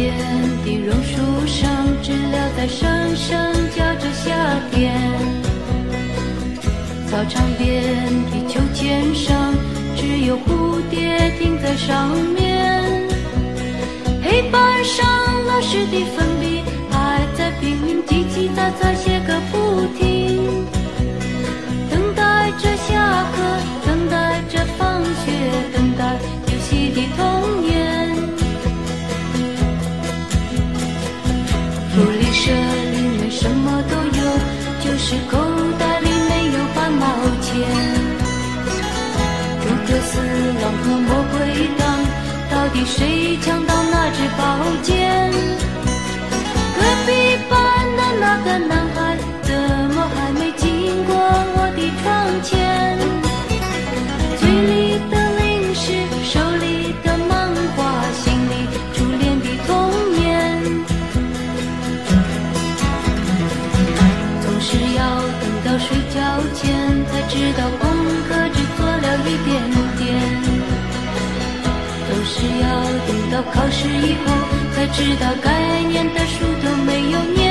边的榕树上，知了在声声叫着夏天。操场边的秋千上，只有蝴蝶停在上面。黑板上老师的粉笔还在拼命叽叽喳喳写个不停，等待着下课，等待着放学，等待游戏的童年。福利社里面什么都有，就是口袋里没有半毛钱。诸葛四郎和魔鬼党，到底谁抢到那支宝剑？隔壁班的那个男孩怎么还没经过我的窗前？嘴里的零食，手里的漫画，心里初恋的童年。总是要等到睡觉前才知道功课只做了一点点，都是要等到考试以后才知道该念的书都没有念。